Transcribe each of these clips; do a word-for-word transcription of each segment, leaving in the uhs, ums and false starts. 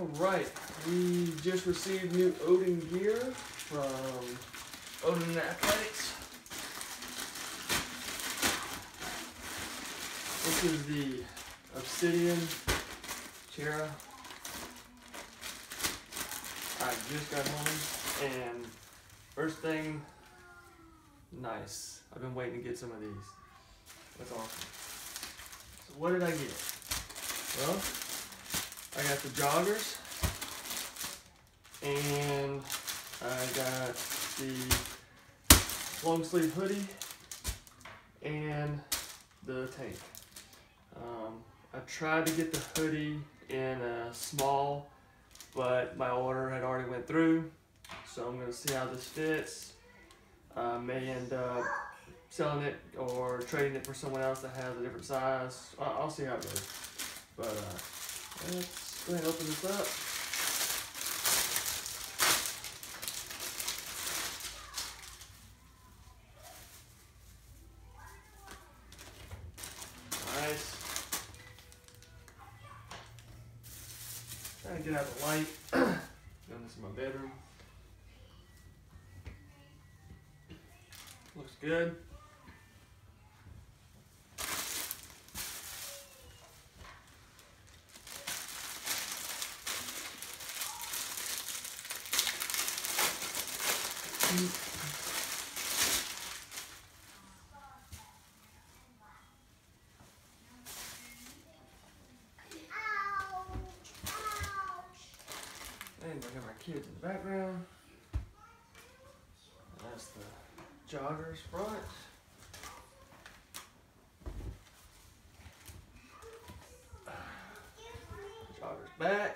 Alright, we just received new O D Y N gear from O D Y N Athletics. This is the Obsidian Terra. I just got home and first thing, nice. I've been waiting to get some of these. That's awesome. So what did I get? Well, I got the joggers and I got the long sleeve hoodie and the tank. Um, I tried to get the hoodie in a small, but my order had already went through, so I'm going to see how this fits. I may end up selling it or trading it for someone else that has a different size. I'll, I'll see how it goes. But uh, let's go ahead and open this up. Nice. Trying to get out the light. Doing this in my bedroom. Looks good. And we got my kids in the background. That's the joggers front. Joggers back.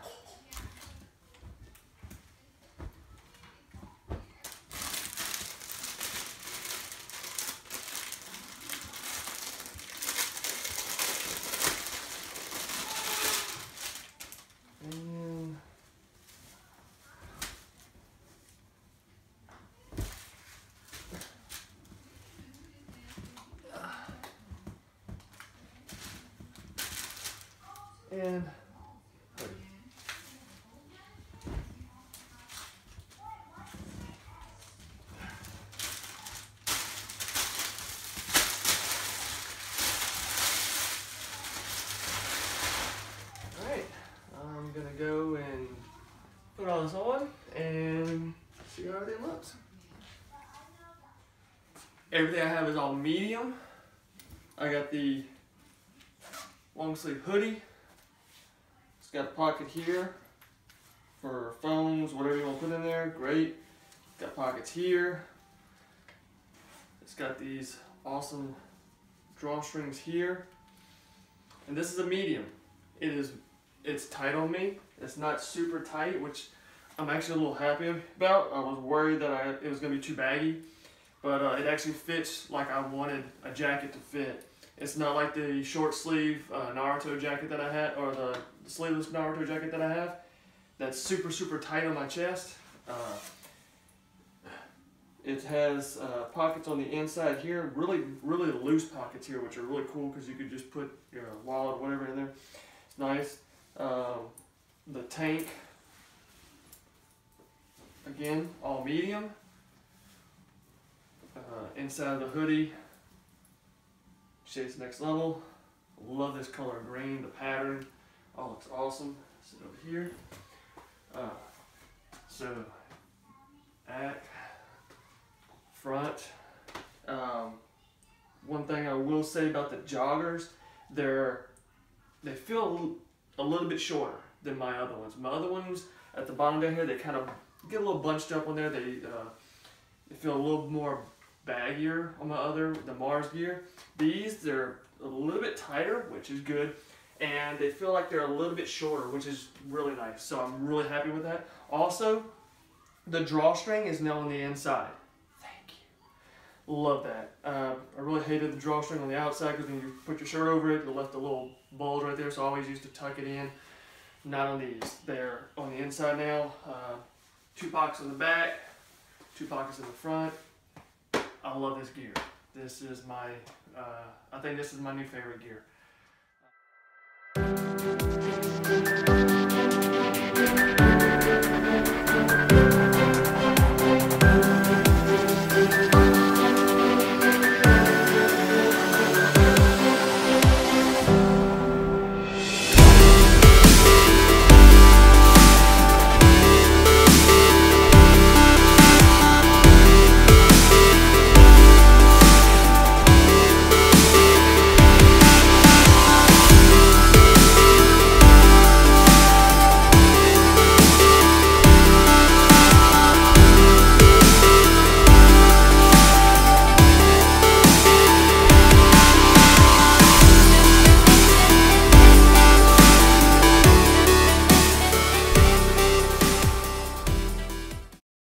And hoodie. Alright, I'm gonna go and put all this on and see how everything looks. Everything I have is all medium. I got the long sleeve hoodie. Got a pocket here for phones, whatever you want to put in there, great. Got pockets here. It's got these awesome drawstrings here. And this is a medium. It is, it's tight on me. It's not super tight, which I'm actually a little happy about. I was worried that I, it was going to be too baggy, but uh, it actually fits like I wanted a jacket to fit. It's not like the short sleeve uh, Naruto jacket that I had, or the sleeveless Naruto jacket that I have. That's super, super tight on my chest. Uh, it has uh, pockets on the inside here, really, really loose pockets here, which are really cool because you could just put your wallet or whatever in there. It's nice. Um, the tank, again, all medium. Uh, inside the hoodie, shades next level. Love this color green, the pattern. Oh, looks awesome. Sit over here. Uh, so, back, front. Um, one thing I will say about the joggers, they're they feel a little bit shorter than my other ones. My other ones at the bottom down here, they kind of get a little bunched up on there. They uh, they feel a little more baggier on my other, the Mars gear. These, they're a little bit tighter, which is good, and they feel like they're a little bit shorter, which is really nice. So I'm really happy with that. Also, the drawstring is now on the inside. Thank you. Love that. Uh, I really hated the drawstring on the outside because when you put your shirt over it, it left a little bulge right there, so I always used to tuck it in. Not on these. They're on the inside now. Uh, two pockets on the back, two pockets in the front. I love this gear. This is my, uh, I think this is my new favorite gear. Bye.